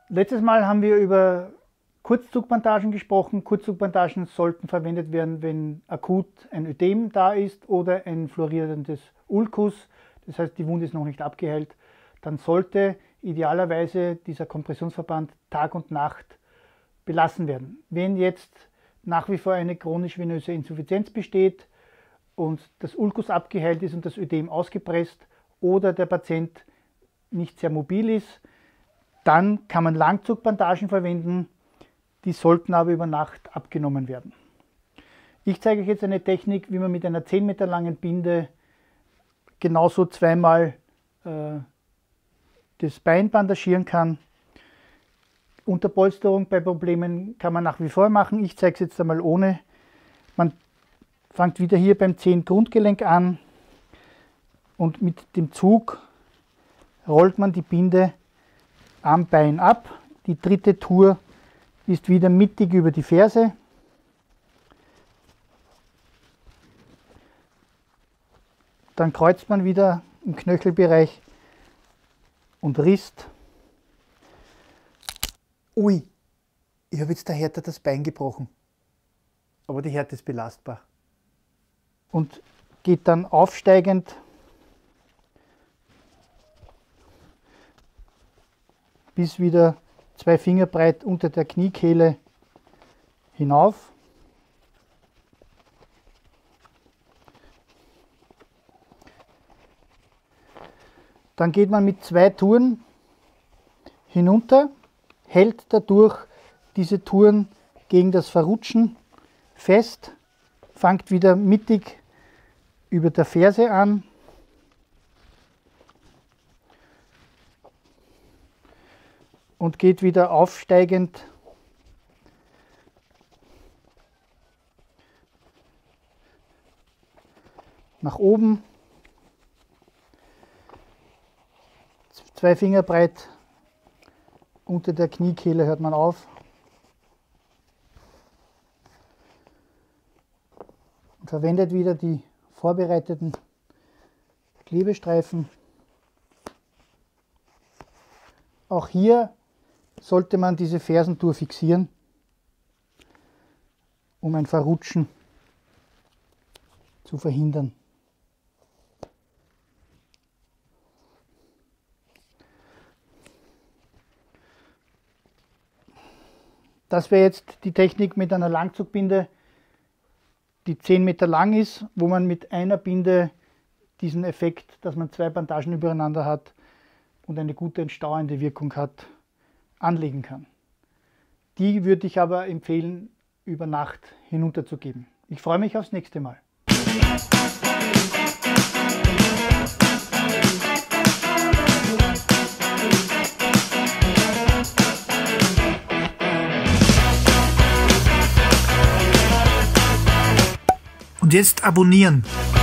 Letztes Mal haben wir über Kurzzugbandagen gesprochen. Kurzzugbandagen sollten verwendet werden, wenn akut ein Ödem da ist oder ein fluorierendes Ulkus, das heißt die Wunde ist noch nicht abgeheilt. Dann sollte idealerweise dieser Kompressionsverband Tag und Nacht belassen werden. Wenn jetzt nach wie vor eine chronisch venöse Insuffizienz besteht und das Ulkus abgeheilt ist und das Ödem ausgepresst oder der Patient nicht sehr mobil ist, dann kann man Langzugbandagen verwenden, die sollten aber über Nacht abgenommen werden. Ich zeige euch jetzt eine Technik, wie man mit einer 10 Meter langen Binde genauso zweimal das Bein bandagieren kann. Unterpolsterung bei Problemen kann man nach wie vor machen. Ich zeige es jetzt einmal ohne. Man fängt wieder hier beim 10 Grundgelenk an und mit dem Zug rollt man die Binde am Bein ab. Die dritte Tour ist wieder mittig über die Ferse. Dann kreuzt man wieder im Knöchelbereich und risst. Ui, ich habe jetzt der Härte das Bein gebrochen. Aber die Härte ist belastbar. Und geht dann aufsteigend bis wieder 2 Finger breit unter der Kniekehle hinauf. Dann geht man mit 2 Touren hinunter, hält dadurch diese Touren gegen das Verrutschen fest, fängt wieder mittig über der Ferse an und geht wieder aufsteigend nach oben. 2 Finger breit unter der Kniekehle hört man auf. Und verwendet wieder die vorbereiteten Klebestreifen. Auch hier sollte man diese Fersentour fixieren, um ein Verrutschen zu verhindern. Das wäre jetzt die Technik mit einer Langzugbinde, die 10 Meter lang ist, wo man mit einer Binde diesen Effekt, dass man 2 Bandagen übereinander hat und eine gute entstauende Wirkung hat, anlegen kann. Die würde ich aber empfehlen, über Nacht hinunterzugeben. Ich freue mich aufs nächste Mal. Und jetzt abonnieren.